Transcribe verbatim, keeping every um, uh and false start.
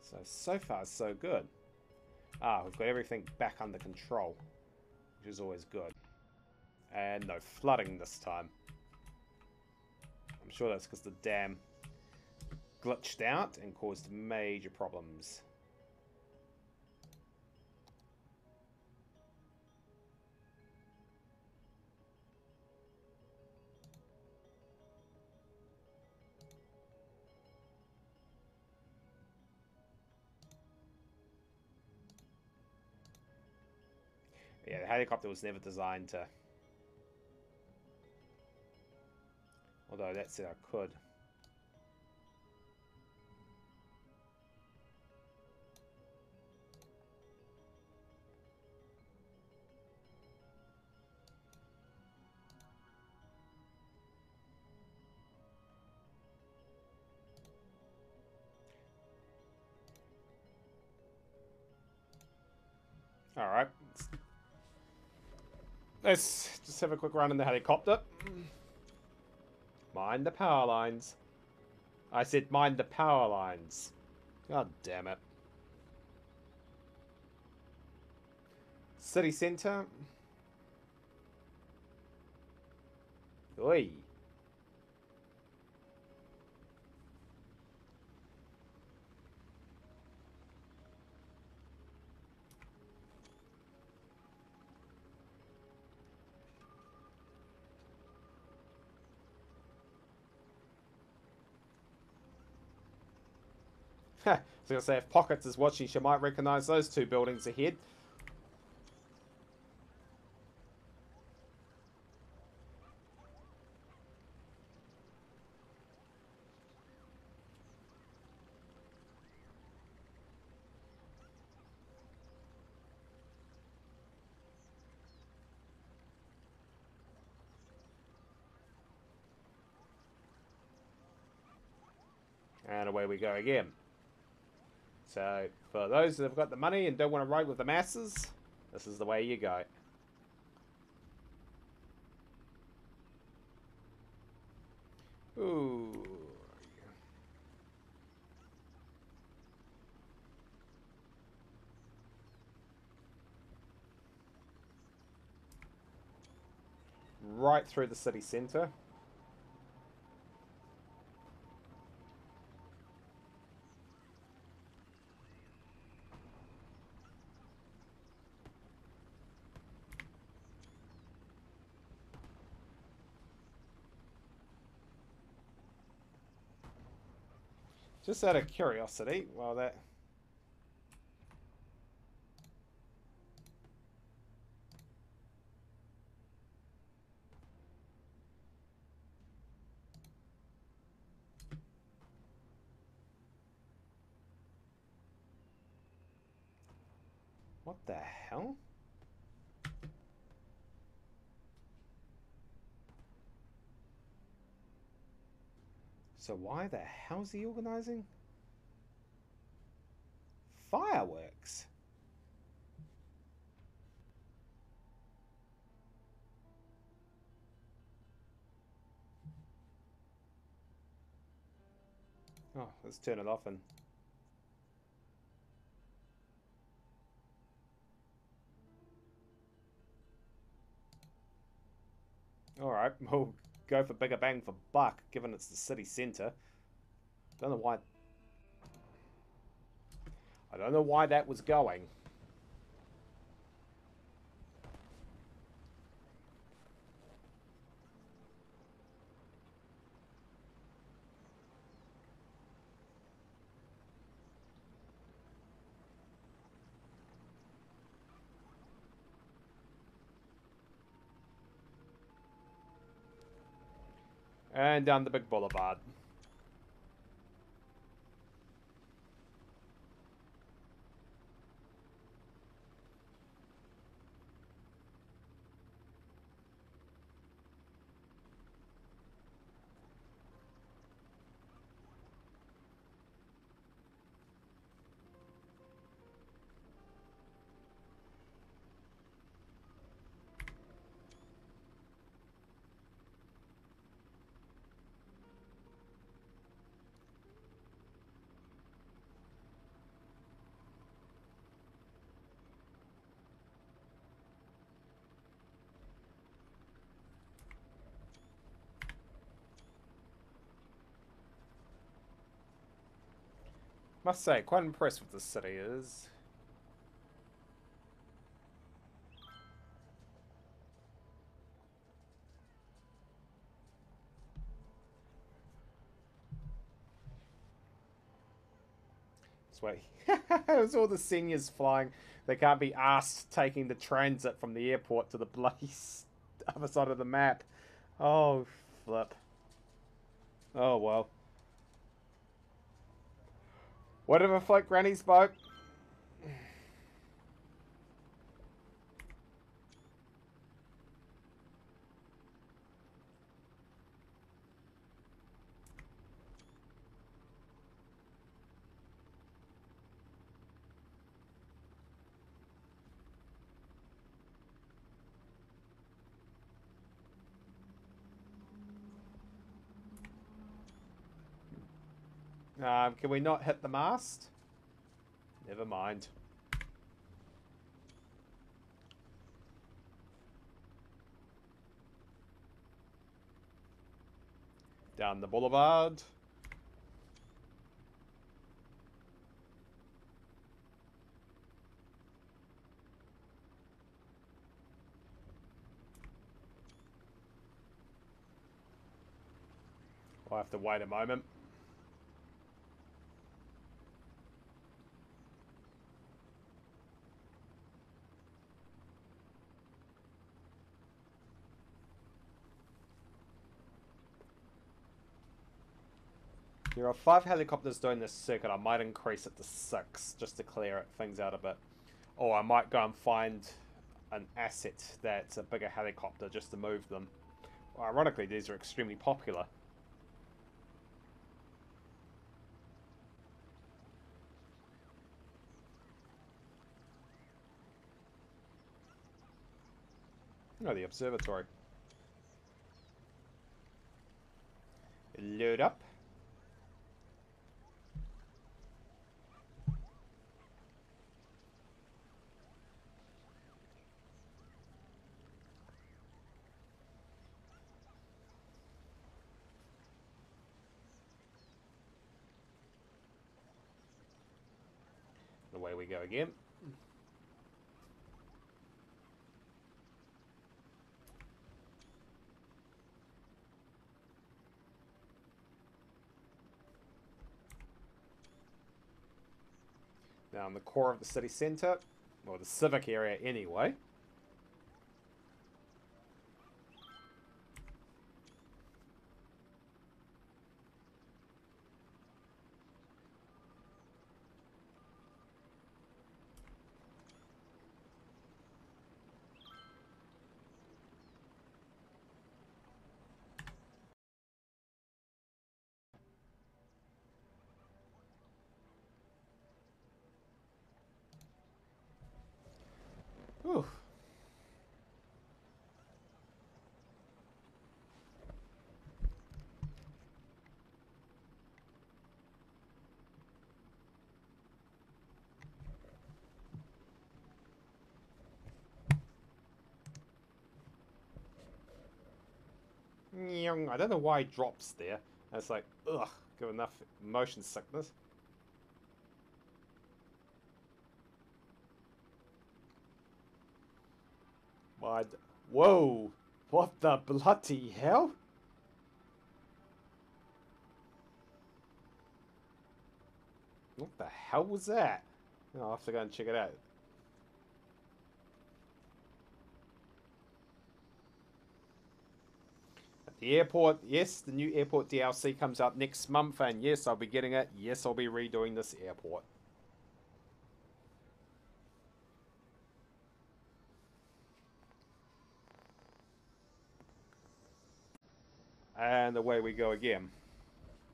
So, so far so good. Ah, we've got everything back under control, which is always good. And no flooding this time. I'm sure that's because the dam glitched out and caused major problems. Yeah, the helicopter was never designed to... Although that said I could. Alright. Let's just have a quick run in the helicopter. Mind the power lines. I said mind the power lines. God damn it. City centre. Oi. So I was gonna say, if Pockets is watching, she might recognise those two buildings ahead. And away we go again. So, for those that have got the money and don't want to ride with the masses, this is the way you go. Ooh. Right through the city centre. Just out of curiosity, well that... What the hell? So why the hell's he organising fireworks? Oh, let's turn it off and... Alright, we'll go for bigger bang for buck, given it's the city centre. Don't know why... I don't know why that was going. And down the big boulevard. Must say, quite impressed with this city is. This way. It's all the seniors flying. They can't be asked taking the transit from the airport to the bloody other side of the map. Oh, flip. Oh, well. Whatever float Granny's boat. Um, can we not hit the mast? Never mind. Down the boulevard. I'll have to wait a moment. There are five helicopters doing this circuit. I might increase it to six just to clear it, things out a bit. Or I might go and find an asset that's a bigger helicopter just to move them. Well, ironically, these are extremely popular. Oh, the observatory. Load up. Away we go again. Now in the core of the city centre, or the civic area anyway. Whew. I don't know why it drops there. It's like, ugh, got enough motion sickness. Why? Whoa! What the bloody hell? What the hell was that? I'll have to go and check it out. The airport, yes, the new airport D L C comes out next month, and yes, I'll be getting it. Yes, I'll be redoing this airport. And away we go again.